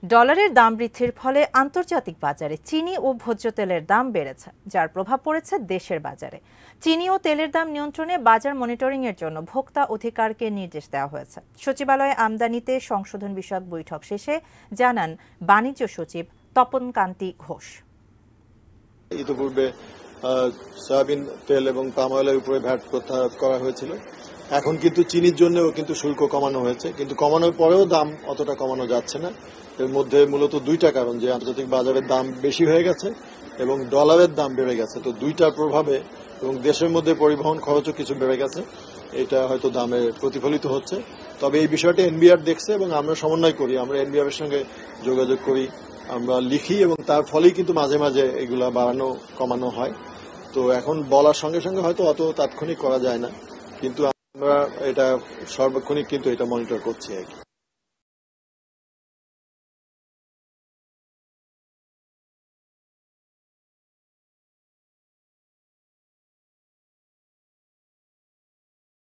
ডলারের দাম বৃদ্ধির ফলে আন্তর্জাতিক বাজারে চিনি ও ভোজ্য তেলের দাম বেড়েছে, যার প্রভাব পড়েছে দেশের বাজারে। চিনি ও তেলের দাম নিয়ন্ত্রণে বাজার মনিটরিং এর জন্য ভোক্তা অধিকারকে নির্দেশ দেওয়া হয়েছে। সচিবালয়ে আমদানিতে সংশোধন বিষয়ক বৈঠক শেষে জানান বাণিজ্য সচিব তপন কান্তি ঘোষ। ইতিপূর্বে সয়াবিন তেল এবং পাম অয়েলের উপরে ভ্যাট প্রত্যাহার করা হয়েছিল। এখন কিন্তু চিনির জন্যও কিন্তু শুল্ক কমানো হয়েছে, কিন্তু কমানোর পরেও দাম অতটা কমানো যাচ্ছে না। এর মধ্যে মূলত দুইটা কারণ, যে আন্তর্জাতিক বাজারের দাম বেশি হয়ে গেছে এবং ডলারের দাম বেড়ে গেছে। তো দুইটার প্রভাবে এবং দেশের মধ্যে পরিবহন খরচও কিছু বেড়ে গেছে, এটা হয়তো দামে প্রতিফলিত হচ্ছে। তবে এই বিষয়টা এনবিআর দেখছে এবং আমরা সমন্বয় করি, আমরা এনবিআর এর সঙ্গে যোগাযোগ করি, আমরা লিখি এবং তার ফলেই কিন্তু মাঝে মাঝে এগুলা বাড়ানো কমানো হয়। তো এখন বলার সঙ্গে সঙ্গে হয়তো অত তাৎক্ষণিক করা যায় না, কিন্তু আমরা এটা সর্বক্ষণিক কিন্তু এটা মনিটর করছি আর কি।